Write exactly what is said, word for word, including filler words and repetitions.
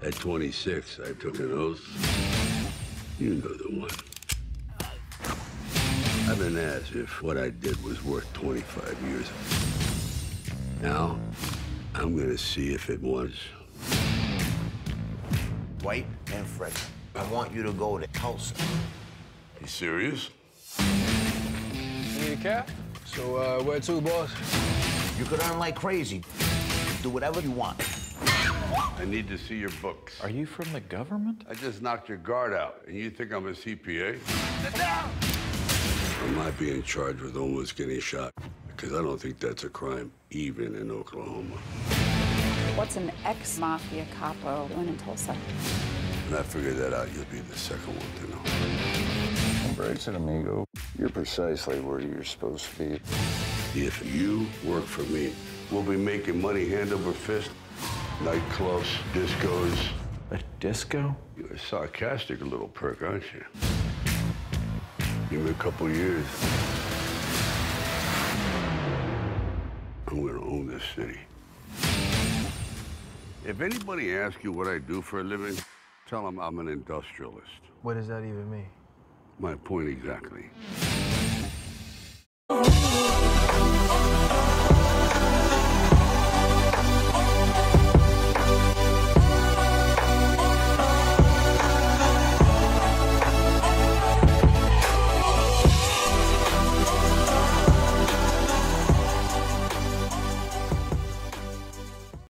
At twenty-six, I took an oath. You know the one. I've been asked if what I did was worth twenty-five years. Now, I'm gonna see if it was. Dwight and Fred, I want you to go to Tulsa. You serious? You need a cab? So, uh, where to, boss? You could earn like crazy. Do whatever you want. I need to see your books. Are you from the government? I just knocked your guard out, and you think I'm a C P A? Sit down! I might be in charge with almost getting shot, because I don't think that's a crime, even in Oklahoma. What's an ex-mafia capo doing in Tulsa? When I figure that out, you'll be the second one to know. Embrace it, amigo. You're precisely where you're supposed to be. If you work for me, we'll be making money hand over fist. Nightclubs, discos. A disco? You're a sarcastic little perk, aren't you? Give me a couple years. I'm gonna own this city. If anybody asks you what I do for a living, tell them I'm an industrialist. What does that even mean? My point exactly.